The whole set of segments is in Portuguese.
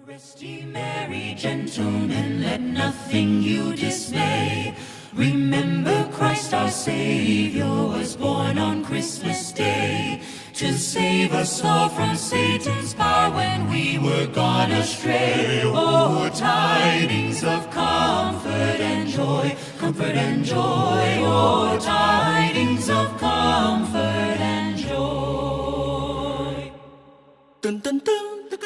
Rest ye merry gentlemen, let nothing you dismay. Remember Christ our Savior was born on Christmas Day to save us all from Satan's power when we were gone astray. Oh, tidings of comfort and joy, comfort and joy. Oh, tidings of comfort and joy. Dun, dun, dun.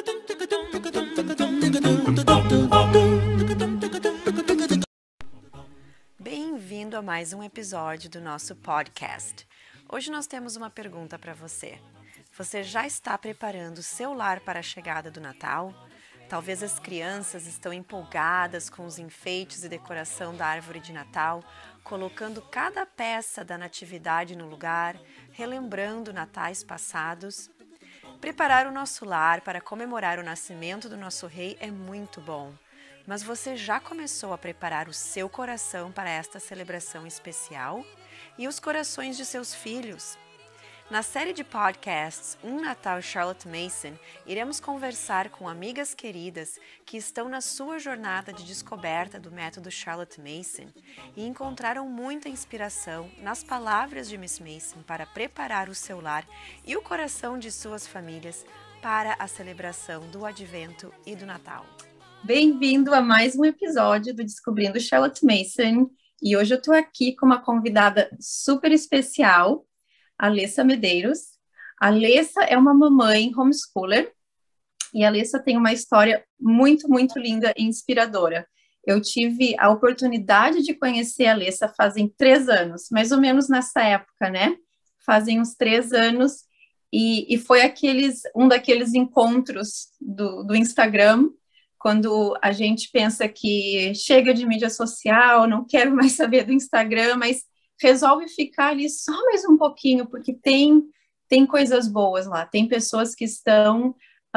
Bem-vindo a mais um episódio do nosso podcast. Hoje nós temos uma pergunta para você. Você já está preparando o seu lar para a chegada do Natal? Talvez as crianças estão empolgadas com os enfeites e decoração da árvore de Natal, colocando cada peça da natividade no lugar, relembrando natais passados. Preparar o nosso lar para comemorar o nascimento do nosso rei é muito bom. Mas você já começou a preparar o seu coração para esta celebração especial? E os corações de seus filhos? Na série de podcasts Um Natal Charlotte Mason, iremos conversar com amigas queridas que estão na sua jornada de descoberta do método Charlotte Mason e encontraram muita inspiração nas palavras de Miss Mason para preparar o seu lar e o coração de suas famílias para a celebração do Advento e do Natal. Bem-vindo a mais um episódio do Descobrindo Charlotte Mason, e hoje eu estou aqui com uma convidada super especial, a Alessa Medeiros. A Alessa é uma mamãe homeschooler, e a Alessa tem uma história muito, muito linda e inspiradora. Eu tive a oportunidade de conhecer a Alessa fazem 3 anos, mais ou menos nessa época, né? Fazem uns 3 anos, e foi um daqueles encontros do Instagram, quando a gente pensa que chega de mídia social, não quero mais saber do Instagram, mas resolve ficar ali só mais um pouquinho, porque tem coisas boas lá, tem pessoas que estão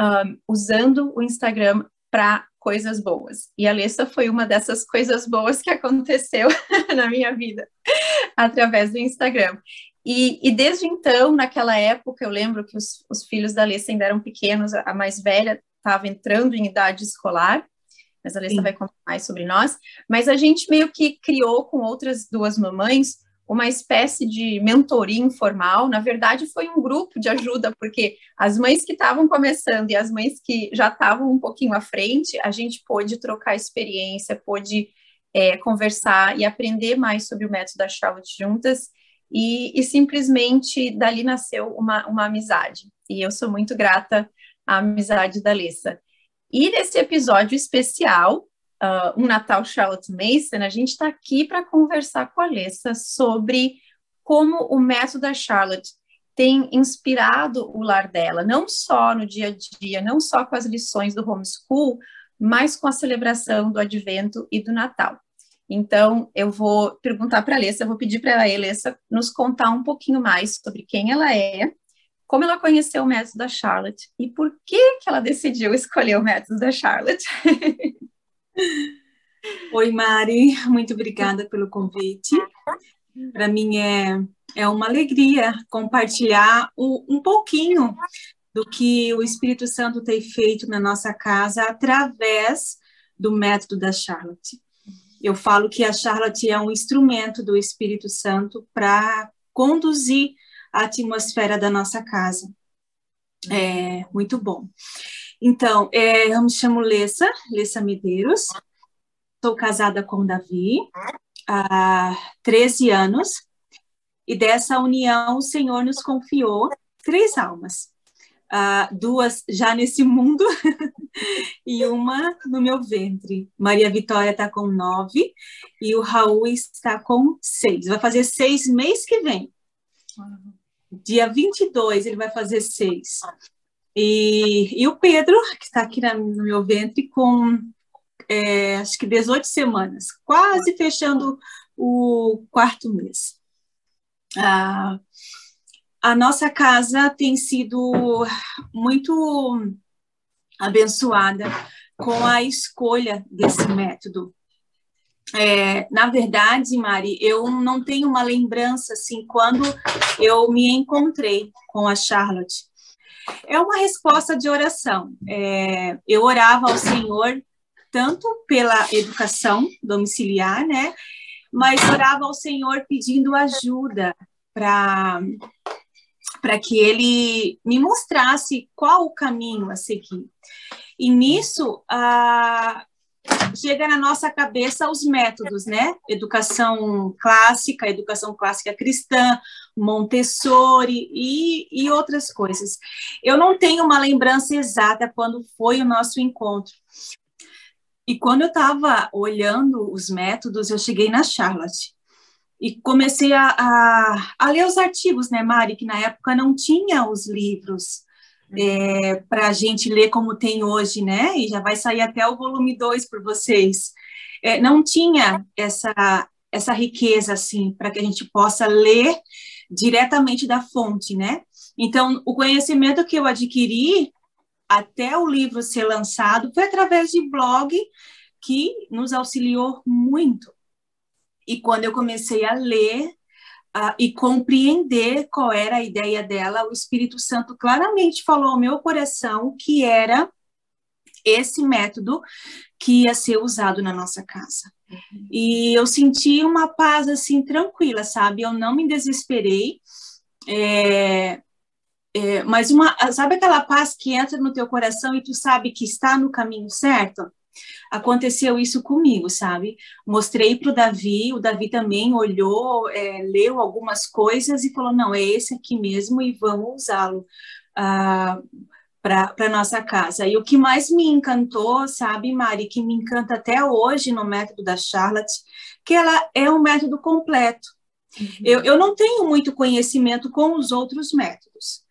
usando o Instagram para coisas boas. E a Alessa foi uma dessas coisas boas que aconteceu na minha vida, através do Instagram. E desde então, naquela época, eu lembro que os filhos da Alessa ainda eram pequenos, a mais velha estava entrando em idade escolar, mas a Alessa vai contar mais sobre nós, mas a gente meio que criou com outras 2 mamães uma espécie de mentoria informal. Na verdade foi um grupo de ajuda, porque as mães que estavam começando e as mães que já estavam um pouquinho à frente, a gente pôde trocar experiência, pôde conversar e aprender mais sobre o método da Charlotte juntas, e simplesmente dali nasceu uma amizade, e eu sou muito grata à amizade da Alessa. E nesse episódio especial, Um Natal Charlotte Mason, a gente está aqui para conversar com a Alessa sobre como o método da Charlotte tem inspirado o lar dela, não só no dia a dia, não só com as lições do homeschool, mas com a celebração do Advento e do Natal. Então, eu vou perguntar para a Alessa, eu vou pedir para a Alessa nos contar um pouquinho mais sobre quem ela é, como ela conheceu o método da Charlotte e por que ela decidiu escolher o método da Charlotte. Oi, Mari, muito obrigada pelo convite. Para mim é uma alegria compartilhar um pouquinho do que o Espírito Santo tem feito na nossa casa através do método da Charlotte. Eu falo que a Charlotte é um instrumento do Espírito Santo para conduzir a atmosfera da nossa casa. É muito bom. Então, eu me chamo Alessa Medeiros, sou casada com o Davi há 13 anos, e dessa união o Senhor nos confiou 3 almas, 2 já nesse mundo e uma no meu ventre. Maria Vitória está com 9 e o Raul está com 6, vai fazer 6 mês que vem. Dia 22 ele vai fazer 6. E o Pedro, que está aqui no meu ventre, com acho que 18 semanas, quase fechando o 4º mês. A nossa casa tem sido muito abençoada com a escolha desse método. Na verdade, Mari, eu não tenho uma lembrança assim quando eu me encontrei com a Charlotte. É uma resposta de oração. Eu orava ao Senhor tanto pela educação domiciliar, né? Mas orava ao Senhor pedindo ajuda para que Ele me mostrasse qual o caminho a seguir. E nisso, chega na nossa cabeça os métodos, né? Educação clássica cristã, Montessori e outras coisas. Eu não tenho uma lembrança exata quando foi o nosso encontro. E quando eu estava olhando os métodos, eu cheguei na Charlotte e comecei a ler os artigos, né, Mari? Que na época não tinha os livros para a gente ler como tem hoje, né? E já vai sair até o volume 2 por vocês. Não tinha essa riqueza, assim, para que a gente possa ler diretamente da fonte, né? Então, o conhecimento que eu adquiri até o livro ser lançado foi através de blog, que nos auxiliou muito. E quando eu comecei a ler e compreender qual era a ideia dela, o Espírito Santo claramente falou ao meu coração que era esse método que ia ser usado na nossa casa. E eu senti uma paz, assim, tranquila, sabe? Eu não me desesperei, mas sabe aquela paz que entra no teu coração e tu sabe que está no caminho certo? Aconteceu isso comigo, sabe? Mostrei para o Davi também olhou, leu algumas coisas e falou, não, é esse aqui mesmo e vamos usá-lo para nossa casa. E o que mais me encantou, sabe, Mari, que me encanta até hoje no método da Charlotte, que ela é um método completo. Eu não tenho muito conhecimento com os outros métodos.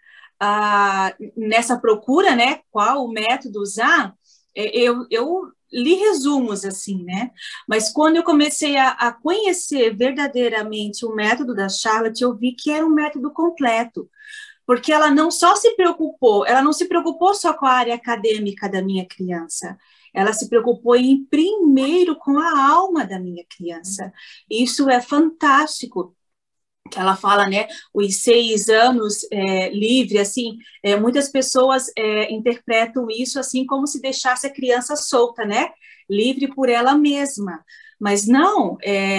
Nessa procura, né, qual método usar, eu li resumos, assim, né? Mas quando eu comecei a conhecer verdadeiramente o método da Charlotte, eu vi que era um método completo, porque ela não se preocupou só com a área acadêmica da minha criança, ela se preocupou em primeiro com a alma da minha criança. Isso é fantástico. Que ela fala, né, os 6 anos livre, assim, muitas pessoas interpretam isso assim como se deixasse a criança solta, né, livre por ela mesma, mas não,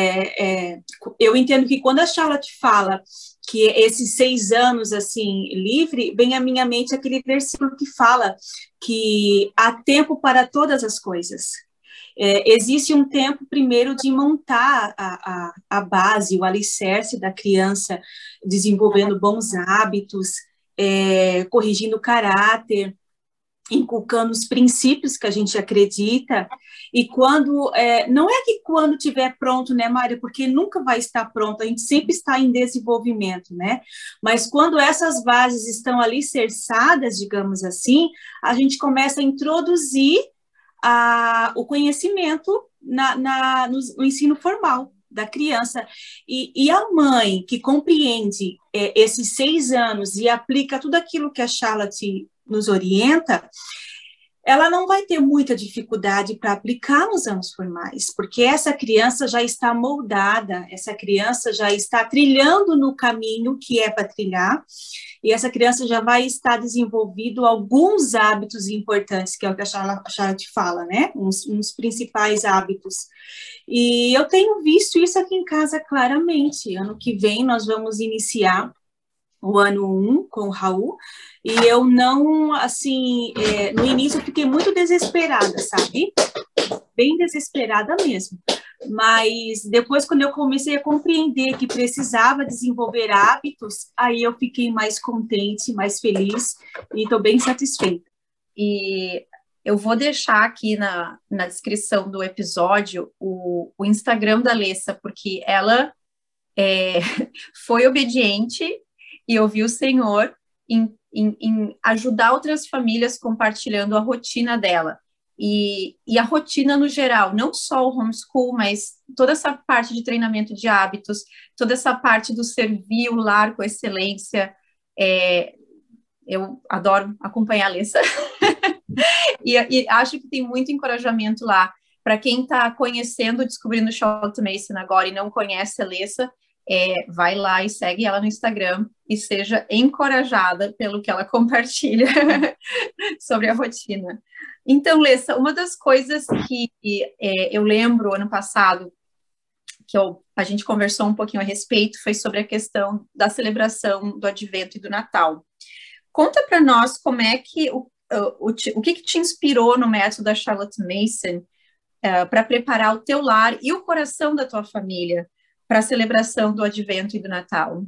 eu entendo que quando a Charlotte fala que esses 6 anos, assim, livre, vem à minha mente aquele versículo que fala que há tempo para todas as coisas. Existe um tempo, primeiro, de montar a base, o alicerce da criança, desenvolvendo bons hábitos, corrigindo o caráter, inculcando os princípios que a gente acredita, e quando, não é que quando estiver pronto, né, Mário, porque nunca vai estar pronto, a gente sempre está em desenvolvimento, né, mas quando essas bases estão alicerçadas, digamos assim, a gente começa a introduzir o conhecimento no ensino formal da criança. E a mãe que compreende esses 6 anos e aplica tudo aquilo que a Charlotte nos orienta, ela não vai ter muita dificuldade para aplicar nos anos formais, porque essa criança já está moldada, essa criança já está trilhando no caminho que é para trilhar, e essa criança já vai estar desenvolvendo alguns hábitos importantes, que é o que a Charlotte fala, né? Uns principais hábitos. E eu tenho visto isso aqui em casa claramente. Ano que vem nós vamos iniciar o ano 1 com o Raul, e eu não, assim, no início eu fiquei muito desesperada, sabe? Bem desesperada mesmo. Mas depois, quando eu comecei a compreender que precisava desenvolver hábitos, aí eu fiquei mais contente, mais feliz, e estou bem satisfeita. E eu vou deixar aqui na descrição do episódio o Instagram da Alessa, porque ela foi obediente e ouviu o Senhor em ajudar outras famílias compartilhando a rotina dela. E a rotina no geral, não só o homeschool, mas toda essa parte de treinamento de hábitos, toda essa parte do servir o lar com excelência. Eu adoro acompanhar a Alessa e acho que tem muito encorajamento lá para quem está conhecendo, descobrindo o Charlotte Mason agora e não conhece a Alessa. vai lá e segue ela no Instagram e seja encorajada pelo que ela compartilha sobre a rotina. Então, Lessa, uma das coisas que eu lembro ano passado, que a gente conversou um pouquinho a respeito, foi sobre a questão da celebração do Advento e do Natal. Conta para nós como é que o que te inspirou no método da Charlotte Mason para preparar o teu lar e o coração da tua família para a celebração do Advento e do Natal?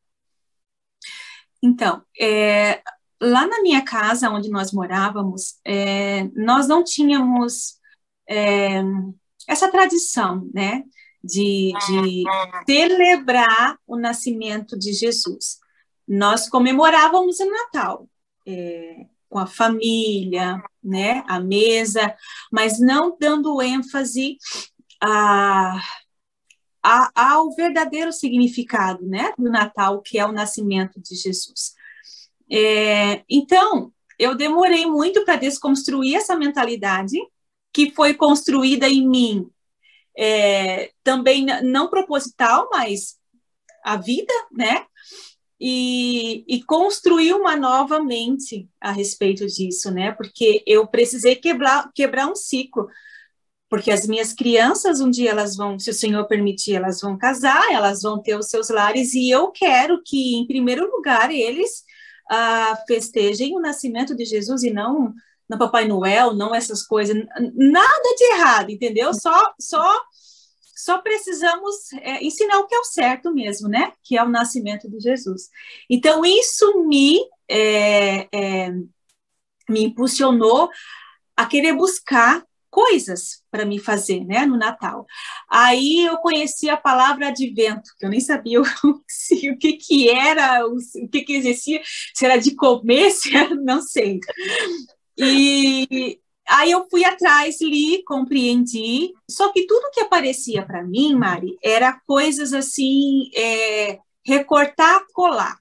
Então, lá na minha casa, onde nós morávamos, nós não tínhamos essa tradição, né, de celebrar o nascimento de Jesus. Nós comemorávamos o Natal, com a família, né, à mesa, mas não dando ênfase ao verdadeiro significado, né, do Natal, que é o nascimento de Jesus. Então, eu demorei muito para desconstruir essa mentalidade que foi construída em mim, também não proposital, mas a vida, né, e construir uma nova mente a respeito disso, né, porque eu precisei quebrar um ciclo, porque as minhas crianças, um dia elas vão, se o Senhor permitir, elas vão casar, elas vão ter os seus lares, e eu quero que, em primeiro lugar, eles festejem o nascimento de Jesus e não Papai Noel, não essas coisas, nada de errado, entendeu? Só precisamos ensinar o que é o certo mesmo, né? Que é o nascimento de Jesus. Então, isso me impulsionou a querer buscar coisas para me fazer, né, no Natal. Aí eu conheci a palavra advento, que eu nem sabia o que era, o que existia, se era de comer, se era, não sei. E aí eu fui atrás, li, compreendi, só que tudo que aparecia para mim, Mari, era coisas assim, recortar, colar.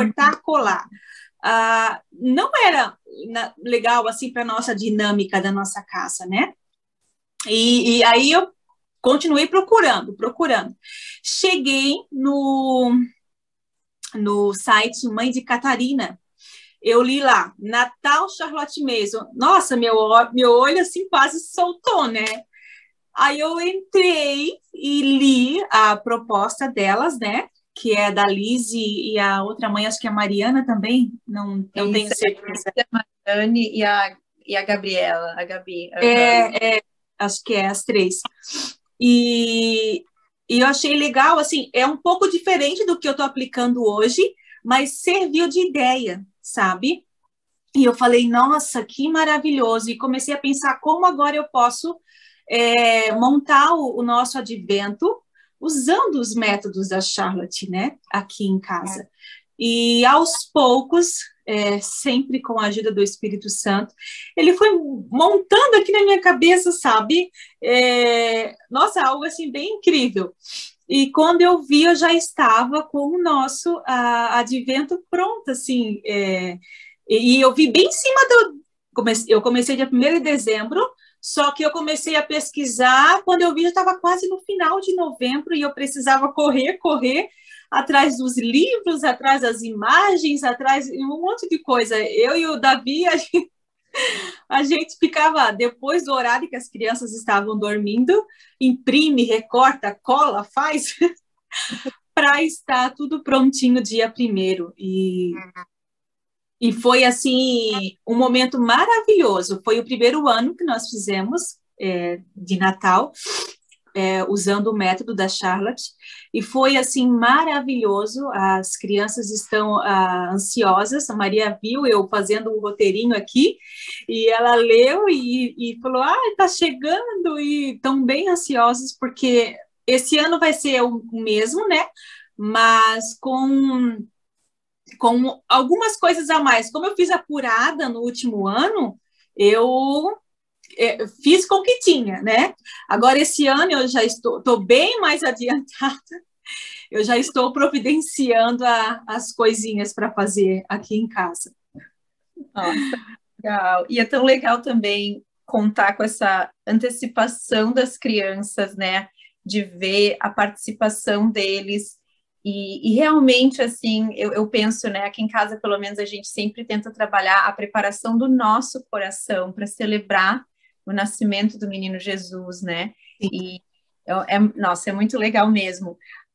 Não era legal assim para nossa dinâmica da nossa casa, né? E aí eu continuei procurando. Cheguei no site Mãe de Catarina. Eu li lá, Natal Charlotte Mason. Nossa, meu olho assim quase soltou, né? Aí eu entrei e li a proposta delas, né? Que é da Liz e a outra mãe, acho que é a Mariana também, não tenho certeza. A Mariane e a Gabriela, a Gabi. Acho que é as três. E eu achei legal, assim, é um pouco diferente do que eu estou aplicando hoje, mas serviu de ideia, sabe? E eu falei, nossa, que maravilhoso. E comecei a pensar como agora eu posso montar o nosso advento usando os métodos da Charlotte, né, aqui em casa. E aos poucos, sempre com a ajuda do Espírito Santo, ele foi montando aqui na minha cabeça, sabe? Nossa, algo assim bem incrível. E quando eu vi, eu já estava com o nosso advento pronto, assim. E eu vi bem em cima eu comecei dia 1º de dezembro, só que eu comecei a pesquisar, quando eu vi, já estava quase no final de novembro, e eu precisava correr atrás dos livros, atrás das imagens, atrás de um monte de coisa. Eu e o Davi, a gente ficava, depois do horário que as crianças estavam dormindo, imprime, recorta, cola, faz, para estar tudo prontinho dia 1º. E foi, assim, um momento maravilhoso. Foi o primeiro ano que nós fizemos de Natal, usando o método da Charlotte, e foi, assim, maravilhoso. As crianças estão ansiosas. A Maria viu eu fazendo um roteirinho aqui, e ela leu e falou, tá chegando, e estão bem ansiosos, porque esse ano vai ser o mesmo, né, mas com algumas coisas a mais. Como eu fiz apurada no último ano, eu fiz com o que tinha, né? Agora, esse ano, eu já estou bem mais adiantada, eu já estou providenciando as coisinhas para fazer aqui em casa. Nossa, legal. E é tão legal também contar com essa antecipação das crianças, né? De ver a participação deles E realmente, assim, eu penso, né, aqui em casa, pelo menos, a gente sempre tenta trabalhar a preparação do nosso coração para celebrar o nascimento do menino Jesus, né? E, nossa, é muito legal mesmo.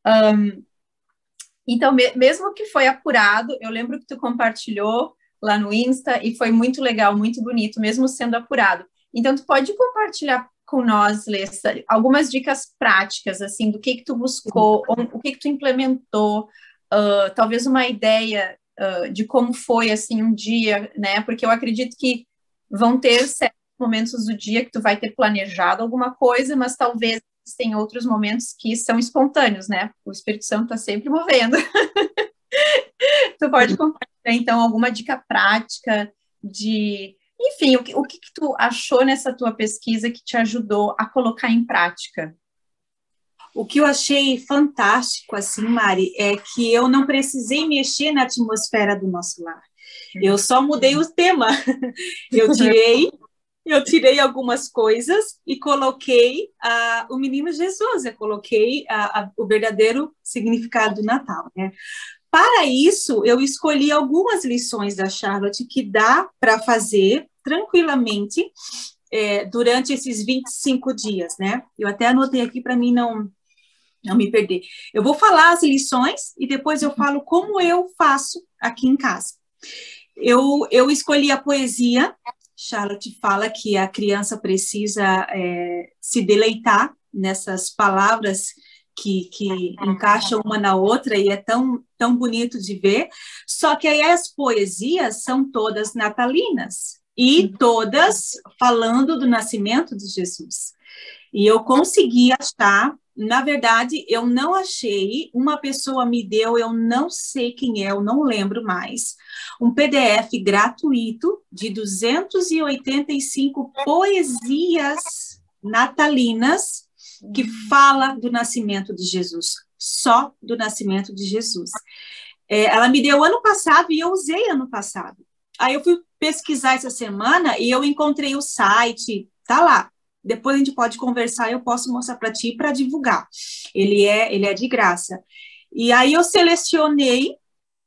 Então, mesmo que foi apurado, eu lembro que tu compartilhou lá no Insta e foi muito legal, muito bonito, mesmo sendo apurado. Então, tu pode compartilhar com nós, Lessa, algumas dicas práticas, assim, do que tu buscou, o que tu implementou, talvez uma ideia de como foi, assim, um dia, né? Porque eu acredito que vão ter certos momentos do dia que tu vai ter planejado alguma coisa, mas talvez tem outros momentos que são espontâneos, né? O Espírito Santo está sempre movendo. Tu pode compartilhar, então, alguma dica prática de... Enfim, o que tu achou nessa tua pesquisa que te ajudou a colocar em prática? O que eu achei fantástico, assim, Mari, é que eu não precisei mexer na atmosfera do nosso lar. Eu só mudei o tema. Eu tirei algumas coisas e coloquei o menino Jesus, eu coloquei o verdadeiro significado do Natal, né? Para isso, eu escolhi algumas lições da Charlotte que dá para fazer tranquilamente durante esses 25 dias, né? Eu até anotei aqui para mim não me perder. Eu vou falar as lições e depois eu falo como eu faço aqui em casa. Eu escolhi a poesia. Charlotte fala que a criança precisa se deleitar nessas palavras que encaixam uma na outra e é tão bonito de ver. Só que aí as poesias são todas natalinas e todas falando do nascimento de Jesus. E eu consegui achar, na verdade, eu não achei, uma pessoa me deu, eu não sei quem é, eu não lembro mais, um PDF gratuito de 285 poesias natalinas que fala do nascimento de Jesus, só do nascimento de Jesus. Ela me deu ano passado e eu usei ano passado. Aí eu fui pesquisar essa semana e eu encontrei o site, tá lá. Depois a gente pode conversar, eu posso mostrar para ti para divulgar. Ele é de graça. E aí eu selecionei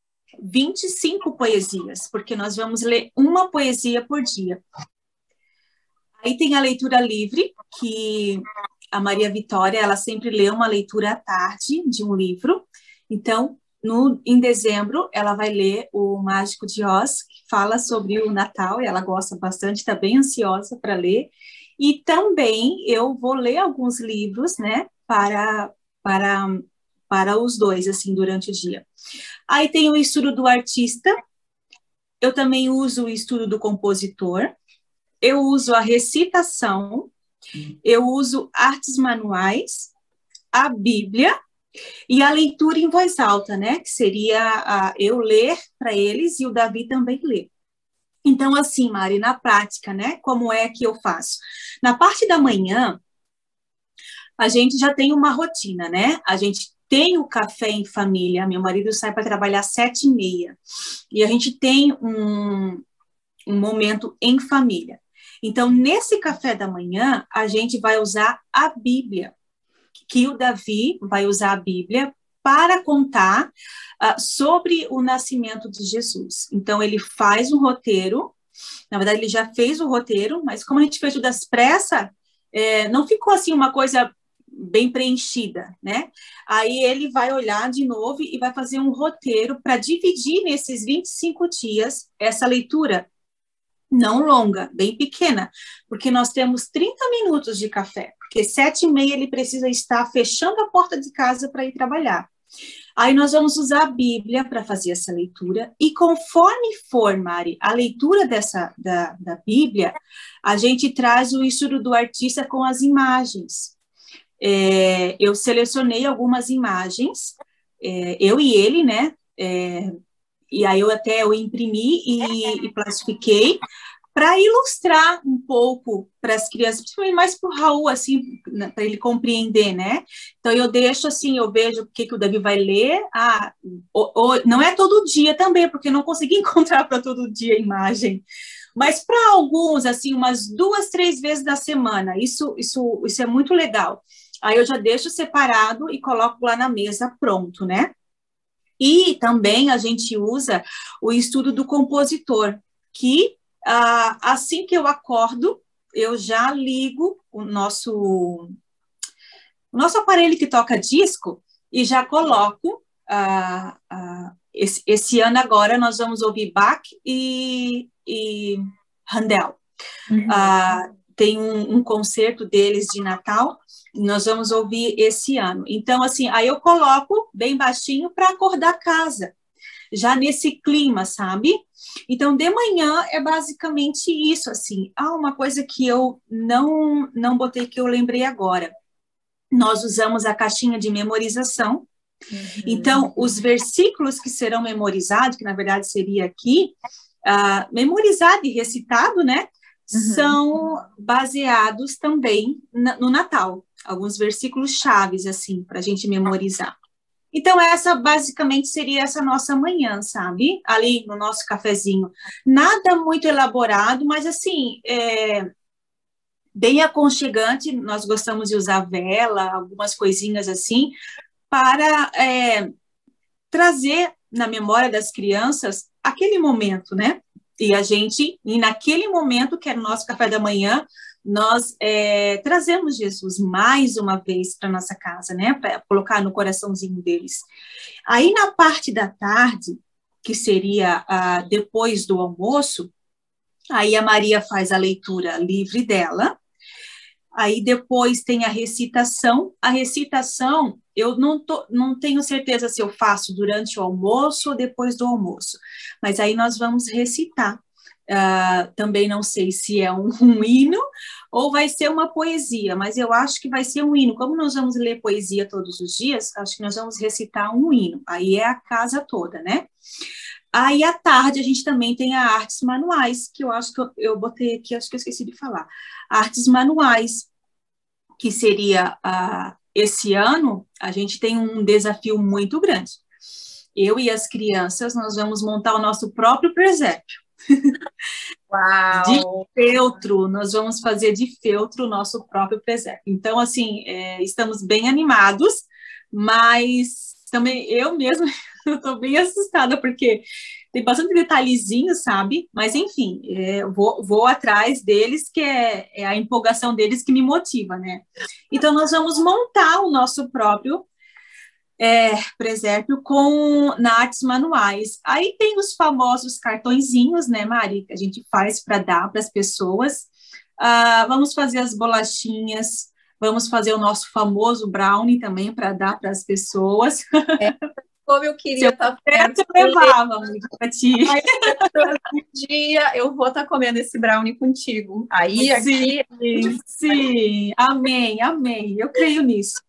25 poesias, porque nós vamos ler uma poesia por dia. Aí tem a leitura livre, que a Maria Vitória, ela sempre lê uma leitura à tarde de um livro. Então, em dezembro, ela vai ler o Mágico de Oz, que fala sobre o Natal, e ela gosta bastante, está bem ansiosa para ler. E também eu vou ler alguns livros, né, para os dois, assim, durante o dia. Aí tem o estudo do artista, eu também uso o estudo do compositor, eu uso a recitação, eu uso artes manuais, a Bíblia e a leitura em voz alta, né, que seria eu ler para eles e o Davi também ler. Então, assim, Mari, na prática, né, como é que eu faço? Na parte da manhã, a gente já tem uma rotina, né? A gente tem o café em família, meu marido sai para trabalhar às 7h30, e a gente tem um momento em família. Então, nesse café da manhã, a gente vai usar a Bíblia, que o Davi vai usar a Bíblia para contar sobre o nascimento de Jesus. Então, ele faz um roteiro, na verdade, ele já fez o roteiro, mas como a gente fez tudo às pressas, não ficou assim uma coisa bem preenchida, né? Aí ele vai olhar de novo e vai fazer um roteiro para dividir nesses 25 dias essa leitura, não longa, bem pequena, porque nós temos 30 minutos de café, porque 7h30 ele precisa estar fechando a porta de casa para ir trabalhar. Aí nós vamos usar a Bíblia para fazer essa leitura, e conforme for, Mari, a leitura da Bíblia, a gente traz o estudo do artista com as imagens. Eu selecionei algumas imagens, eu e ele, né, e aí eu imprimi e plastifiquei para ilustrar um pouco para as crianças, principalmente mais para o Raul, assim, para ele compreender, né? Então, eu deixo assim, eu vejo o que o Davi vai ler. Não é todo dia também, porque eu não consegui encontrar para todo dia a imagem. Mas para alguns, assim, umas 2, 3 vezes na semana, isso é muito legal. Aí eu já deixo separado e coloco lá na mesa pronto, né? E também a gente usa o estudo do compositor, que assim que eu acordo, eu já ligo o nosso aparelho que toca disco e já coloco. Esse ano agora nós vamos ouvir Bach e Handel. Tem um concerto deles de Natal, nós vamos ouvir esse ano. Então, assim, aí eu coloco bem baixinho para acordar a casa, já nesse clima, sabe? Então, de manhã é basicamente isso, assim. Uma coisa que eu não botei, que eu lembrei agora. Nós usamos a caixinha de memorização. Então, os versículos que serão memorizados, que na verdade seria aqui, memorizado e recitado, né? São baseados também no Natal. Alguns versículos chaves, assim, para a gente memorizar. Então, essa basicamente seria essa nossa manhã, sabe? Ali no nosso cafezinho. Nada muito elaborado, mas assim, bem aconchegante. Nós gostamos de usar vela, algumas coisinhas assim, para trazer na memória das crianças aquele momento, né? E naquele momento, que era o nosso café da manhã, nós trazemos Jesus mais uma vez para nossa casa, né? Para colocar no coraçãozinho deles. Aí, na parte da tarde, que seria depois do almoço, aí a Maria faz a leitura livre dela. Aí depois tem a recitação. A recitação, eu não tenho certeza se eu faço durante o almoço ou depois do almoço, mas aí nós vamos recitar. Também não sei se é um hino ou vai ser uma poesia, mas eu acho que vai ser um hino. Como nós vamos ler poesia todos os dias, acho que nós vamos recitar um hino. Aí é a casa toda, né? Aí, à tarde, a gente também tem a artes manuais, que eu acho que eu botei aqui, acho que eu esqueci de falar. Artes manuais, que seria, esse ano, a gente tem um desafio muito grande. Eu e as crianças, nós vamos montar o nosso próprio presépio. Uau! De feltro, nós vamos fazer de feltro o nosso próprio presépio. Então, assim, estamos bem animados, mas também eu mesma estou bem assustada, porque tem bastante detalhezinho, sabe? Mas, enfim, vou atrás deles, que é a empolgação deles que me motiva, né? Então, nós vamos montar o nosso próprio presépio na artes manuais. Aí tem os famosos cartõezinhos, né, Mari, que a gente faz para dar para as pessoas. Vamos fazer as bolachinhas, vamos fazer o nosso famoso brownie também para dar para as pessoas. Como eu queria estar perto, eu levava para ti. Um dia eu vou estar comendo esse brownie contigo. Aí, sim, aqui... Sim, amém, amém. Eu creio nisso.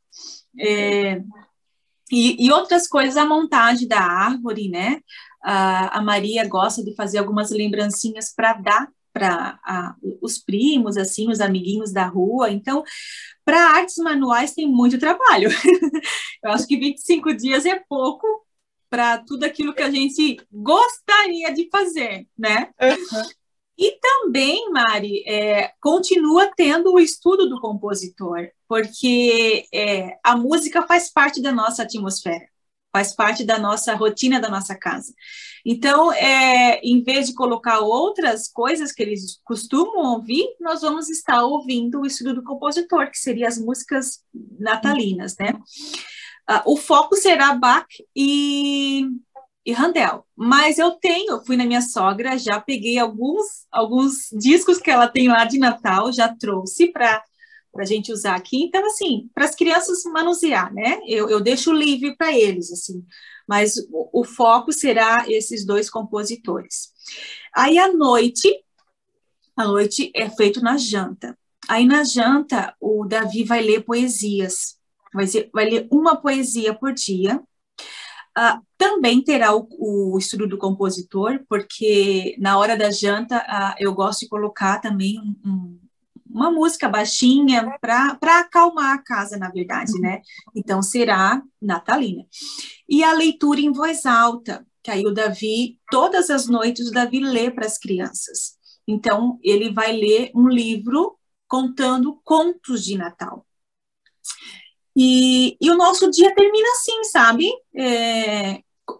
E outras coisas, a montagem da árvore, né? A Maria gosta de fazer algumas lembrancinhas para dar para os primos, assim, os amiguinhos da rua. Então, para artes manuais tem muito trabalho. Eu acho que 25 dias é pouco para tudo aquilo que a gente gostaria de fazer, né? E também, Mari, continua tendo o estudo do compositor, porque a música faz parte da nossa atmosfera, faz parte da nossa rotina da nossa casa. Então, em vez de colocar outras coisas que eles costumam ouvir, nós vamos estar ouvindo o estudo do compositor, que seriam as músicas natalinas, né? O foco será Bach e Handel, mas eu fui na minha sogra, já peguei alguns discos que ela tem lá de Natal, já trouxe para a gente usar aqui. Então, assim, para as crianças manusear, né? Eu deixo livre para eles, assim, mas o foco será esses dois compositores. Aí, à noite é feito na janta. Aí, na janta, o Davi vai ler poesias, vai ler uma poesia por dia. Também terá o estudo do compositor, porque na hora da janta eu gosto de colocar também uma música baixinha para acalmar a casa, na verdade, né? Então será natalina. E a leitura em voz alta, que aí o Davi, todas as noites, o Davi lê para as crianças. Então ele vai ler um livro contando contos de Natal. E o nosso dia termina assim, sabe?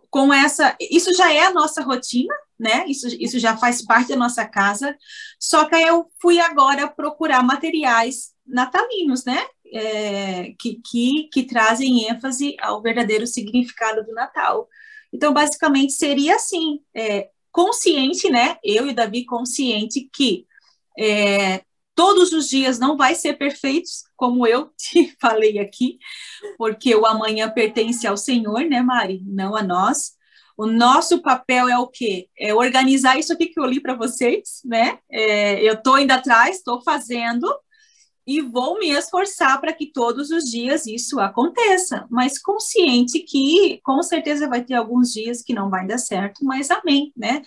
com essa... Isso já é a nossa rotina, né? Isso já faz parte da nossa casa, só que aí eu fui agora procurar materiais natalinos, né? Que trazem ênfase ao verdadeiro significado do Natal. Então, basicamente, seria assim, consciente, né? Eu e o Davi consciente que todos os dias não vai ser perfeitos, como eu te falei aqui, porque o amanhã pertence ao Senhor, né, Mari? Não a nós. O nosso papel é o quê? É organizar isso aqui que eu li para vocês, né? Eu estou indo atrás, estou fazendo, e vou me esforçar para que todos os dias isso aconteça, mas consciente que com certeza vai ter alguns dias que não vai dar certo, mas amém, né?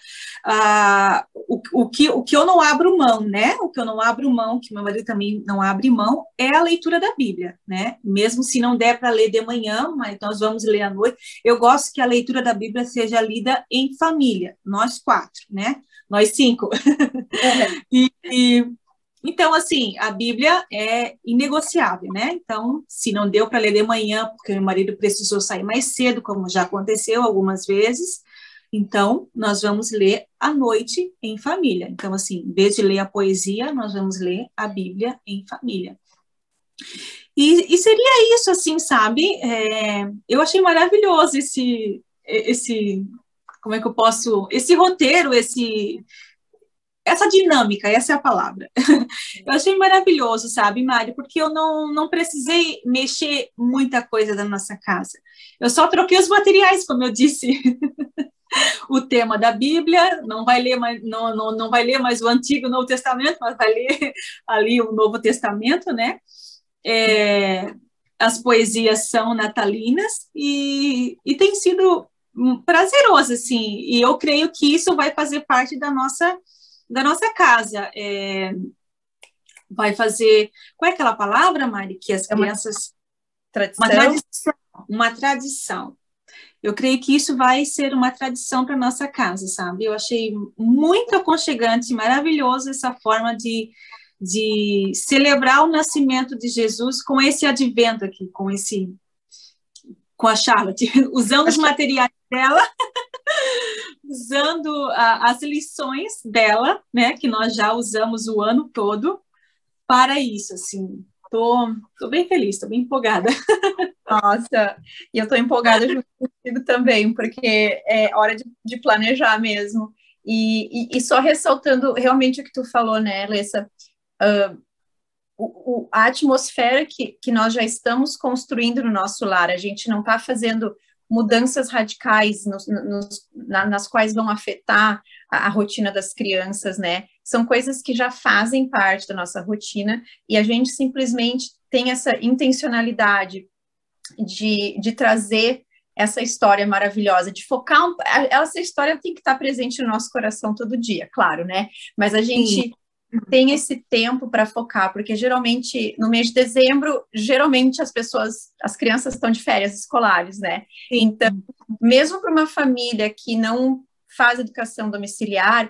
O que eu não abro mão, né? O que eu não abro mão, que meu marido também não abre mão, é a leitura da Bíblia, né? Mesmo se não der para ler de manhã, mas nós vamos ler à noite, eu gosto que a leitura da Bíblia seja lida em família, nós 4, né? Nós 5. Então, assim, a Bíblia é inegociável, né? Então, se não deu para ler de manhã, porque meu marido precisou sair mais cedo, como já aconteceu algumas vezes, então, nós vamos ler à noite em família. Então, assim, em vez de ler a poesia, nós vamos ler a Bíblia em família. E seria isso, assim, sabe? Eu achei maravilhoso como é que eu posso... Esse roteiro, essa dinâmica, essa é a palavra. Eu achei maravilhoso, sabe, Mari? Porque eu não precisei mexer muita coisa da nossa casa. Eu só troquei os materiais, como eu disse. O tema da Bíblia, não vai ler mais o Antigo e o Novo Testamento, mas vai ler ali o Novo Testamento, né? As poesias são natalinas e tem sido prazeroso, assim. E eu creio que isso vai fazer parte da nossa casa. Vai fazer... Qual é aquela palavra, Mari? Que as crianças... Uma tradição. Eu creio que isso vai ser uma tradição para nossa casa, sabe? Eu achei muito aconchegante, maravilhoso essa forma de celebrar o nascimento de Jesus com esse advento aqui, com a Charlotte, usando os materiais dela, usando as lições dela, né, que nós já usamos o ano todo para isso, assim. Tô bem feliz, tô bem empolgada. Nossa, e eu tô empolgada junto contigo também, porque é hora de planejar mesmo. E só ressaltando realmente o que tu falou, né, Alessa? A atmosfera que nós já estamos construindo no nosso lar, a gente não está fazendo mudanças radicais nas quais vão afetar a rotina das crianças, né? São coisas que já fazem parte da nossa rotina e a gente simplesmente tem essa intencionalidade de trazer essa história maravilhosa, de focar... Essa história tem que estar presente no nosso coração todo dia, claro, né? Mas a gente tem esse tempo para focar, porque geralmente, no mês de dezembro, geralmente as crianças estão de férias escolares, né? Sim. Então, mesmo para uma família que não faz educação domiciliar,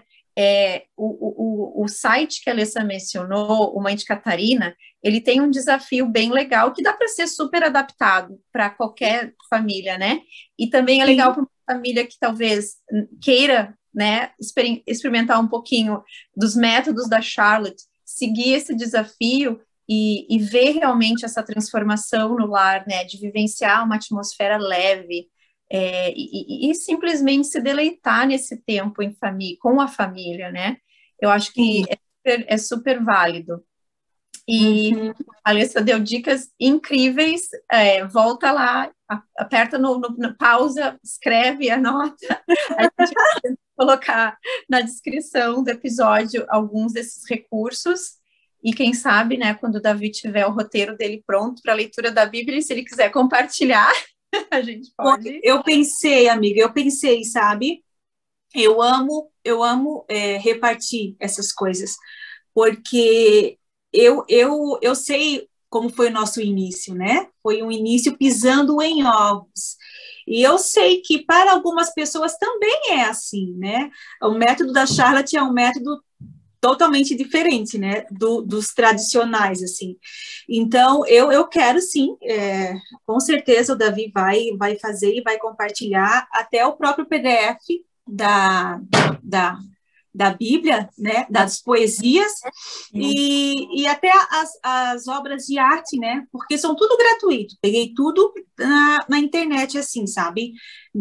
o site que a Alessa mencionou, o Mãe de Catarina, ele tem um desafio bem legal que dá para ser super adaptado para qualquer família, né? E também é legal para uma família que talvez queira, né, experimentar um pouquinho dos métodos da Charlotte, seguir esse desafio e ver realmente essa transformação no lar, né, de vivenciar uma atmosfera leve, e simplesmente se deleitar nesse tempo em família, com a família, né? Eu acho que é super válido. E a Alessa deu dicas incríveis, volta lá, aperta no pausa, escreve, anota, a gente vai colocar na descrição do episódio alguns desses recursos, e quem sabe, né, quando o Davi tiver o roteiro dele pronto para a leitura da Bíblia, se ele quiser compartilhar, a gente pode. Eu pensei, amiga, sabe? Eu amo repartir essas coisas, porque eu sei como foi o nosso início, né? Foi um início pisando em ovos. E eu sei que para algumas pessoas também é assim, né? O método da Charlotte é um método totalmente diferente, né, dos tradicionais, assim. Então, eu quero, sim, com certeza o Davi vai fazer e vai compartilhar até o próprio PDF da Bíblia, né, das poesias, e até as obras de arte, né, porque são tudo gratuito, peguei tudo na internet, assim, sabe,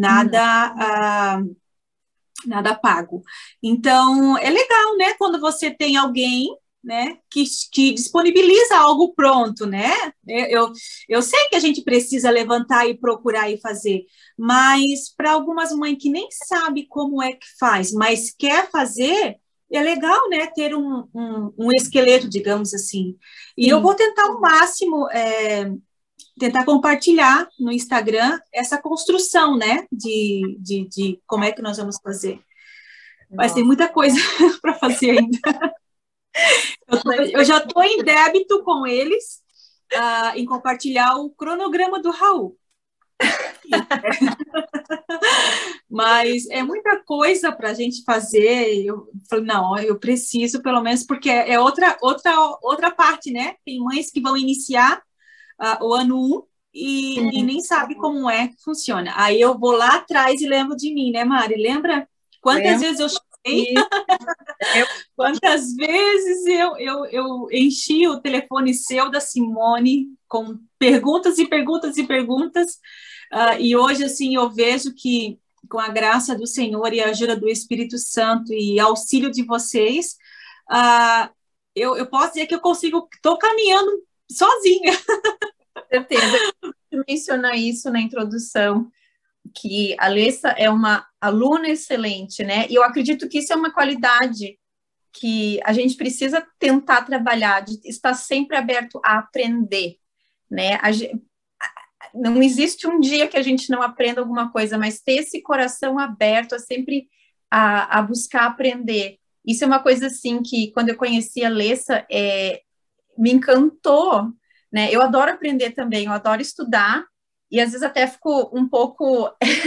nada pago. Então, é legal, né, quando você tem alguém, né, que disponibiliza algo pronto, né? Eu sei que a gente precisa levantar e procurar e fazer, mas para algumas mães que nem sabe como é que faz, mas quer fazer, é legal, né, ter um esqueleto, digamos assim. E eu vou tentar ao máximo tentar compartilhar no Instagram essa construção, né, de como é que nós vamos fazer. Mas tem muita coisa para fazer ainda. Eu já estou em débito com eles em compartilhar o cronograma do Raul. Mas é muita coisa para a gente fazer. Eu falei, não, eu preciso pelo menos, porque é outra parte, né? Tem mães que vão iniciar o ano 1 e nem sabe como é que funciona. Aí eu vou lá atrás e lembro de mim, né, Mari? Lembra quantas vezes eu chorei? Quantas vezes eu enchi o telefone seu da Simone com perguntas e perguntas e perguntas, e hoje, assim, eu vejo que com a graça do Senhor e a ajuda do Espírito Santo e auxílio de vocês, eu posso dizer que eu consigo, estou caminhando sozinha. Com certeza. Eu mencionar isso na introdução, que a Alessa é uma aluna excelente, né? E eu acredito que isso é uma qualidade que a gente precisa tentar trabalhar, de estar sempre aberto a aprender, né? Não existe um dia que a gente não aprenda alguma coisa, mas ter esse coração aberto a sempre a buscar aprender. Isso é uma coisa, assim, que quando eu conheci a Alessa, me encantou, né? Eu adoro aprender também, eu adoro estudar, e às vezes até fico um pouco...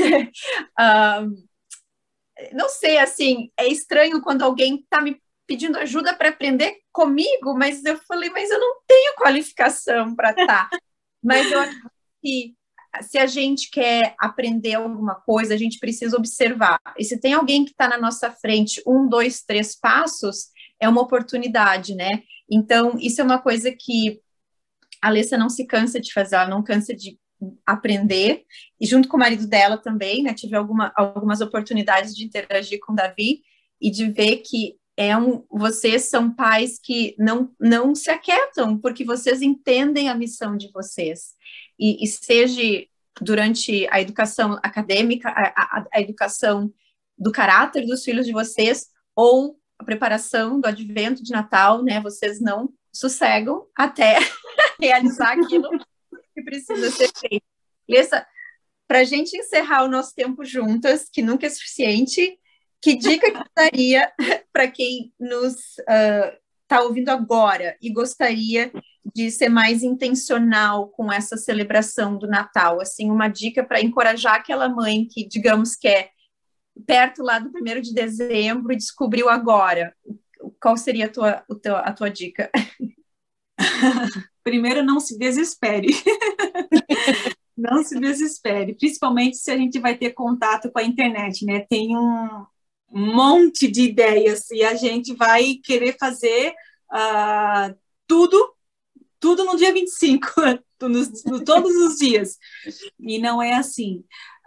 não sei, assim, é estranho quando alguém está me pedindo ajuda para aprender comigo, mas eu falei, mas eu não tenho qualificação para estar. Mas eu acredito que se a gente quer aprender alguma coisa, a gente precisa observar. E se tem alguém que está na nossa frente, 1, 2, 3 passos, é uma oportunidade, né? Então, isso é uma coisa que a Alessa não se cansa de fazer, ela não cansa de aprender, e junto com o marido dela também, né, tive algumas oportunidades de interagir com o Davi, e de ver que vocês são pais que não se aquietam, porque vocês entendem a missão de vocês, e seja durante a educação acadêmica, a educação do caráter dos filhos de vocês, ou a preparação do advento de Natal, né, vocês não sossegam até realizar aquilo que precisa ser feito. Alessa, para a gente encerrar o nosso tempo juntas, que nunca é suficiente, que dica que daria para quem nos está ouvindo agora e gostaria de ser mais intencional com essa celebração do Natal? Assim, uma dica para encorajar aquela mãe que, digamos que é perto lá do 1º de dezembro e descobriu agora. Qual seria a tua dica? Primeiro, não se desespere. Não se desespere, principalmente se a gente vai ter contato com a internet, né? Tem um monte de ideias e a gente vai querer fazer tudo no dia 25, todos os dias. E não é assim.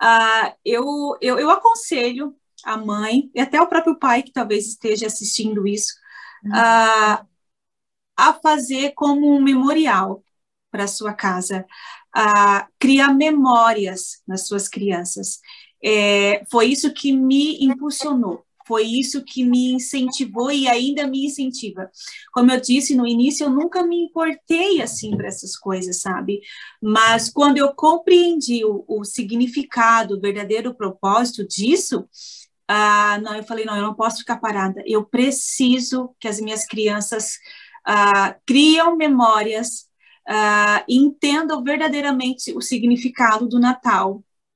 Eu aconselho a mãe, e até o próprio pai, que talvez esteja assistindo isso, a fazer como um memorial para a sua casa, a criar memórias nas suas crianças. Foi isso que me impulsionou, foi isso que me incentivou e ainda me incentiva. Como eu disse no início, eu nunca me importei assim para essas coisas, sabe? Mas quando eu compreendi o significado, o verdadeiro propósito disso, não, eu falei, não, eu não posso ficar parada, eu preciso que as minhas crianças criam memórias, entendam verdadeiramente o significado do Natal.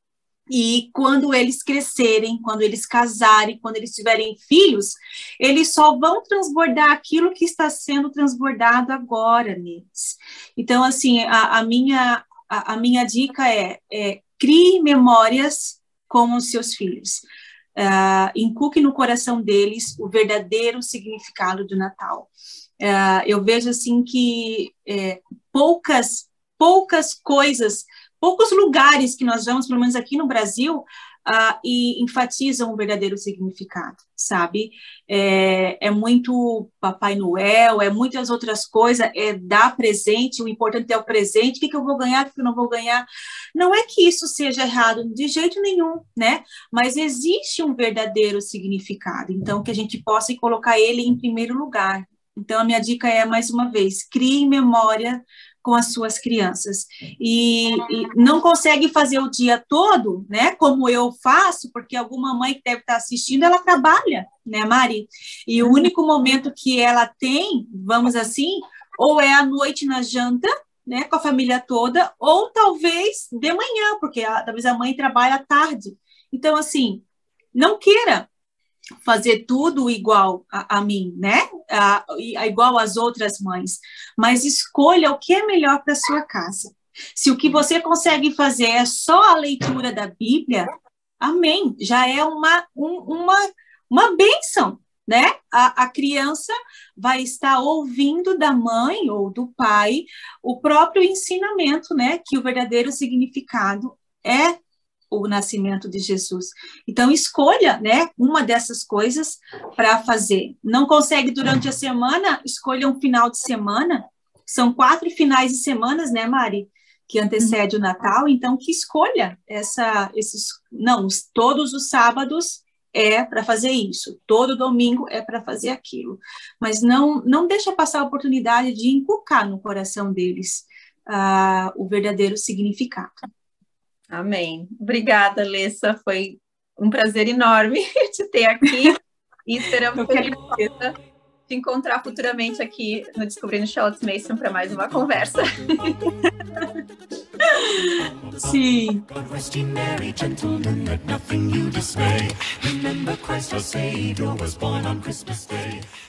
E quando eles crescerem, quando eles casarem, quando eles tiverem filhos, eles só vão transbordar aquilo que está sendo transbordado agora neles. Então, assim, a minha dica é crie memórias com os seus filhos. Inculque no coração deles o verdadeiro significado do Natal. Eu vejo, assim, que poucas coisas, poucos lugares que nós vamos, pelo menos aqui no Brasil, e enfatizam o verdadeiro significado, sabe? É muito Papai Noel, é muitas outras coisas, dar presente, o importante é o presente, o que eu vou ganhar, o que eu não vou ganhar. Não é que isso seja errado, de jeito nenhum, né? Mas existe um verdadeiro significado, então que a gente possa colocar ele em primeiro lugar. Então a minha dica é, mais uma vez, crie memória com as suas crianças, e não consegue fazer o dia todo, né, como eu faço, porque alguma mãe que deve estar assistindo, ela trabalha, né, Mari? E o único momento que ela tem, vamos assim, ou é à noite na janta, né, com a família toda, ou talvez de manhã, porque talvez a mãe trabalha à tarde. Então, assim, não queira fazer tudo igual a mim, né? Igual às outras mães, mas escolha o que é melhor para sua casa. Se o que você consegue fazer é só a leitura da Bíblia, amém, já é uma bênção, né? A criança vai estar ouvindo da mãe ou do pai o próprio ensinamento, né? Que o verdadeiro significado é o nascimento de Jesus. Então, escolha, né, uma dessas coisas para fazer. Não consegue durante a semana, escolha um final de semana. São 4 finais de semanas, né, Mari, que antecede o Natal. Então, que escolha todos os sábados é para fazer isso, todo domingo é para fazer aquilo. Mas não deixa passar a oportunidade de inculcar no coração deles o verdadeiro significado. Amém. Obrigada, Alessa. Foi um prazer enorme te ter aqui e esperamos te encontrar futuramente aqui no Descobrindo Charlotte Mason para mais uma conversa. Sim. God rest ye merry gentlemen, let nothing you dismay. Remember Christ our Savior was born on Christmas Day.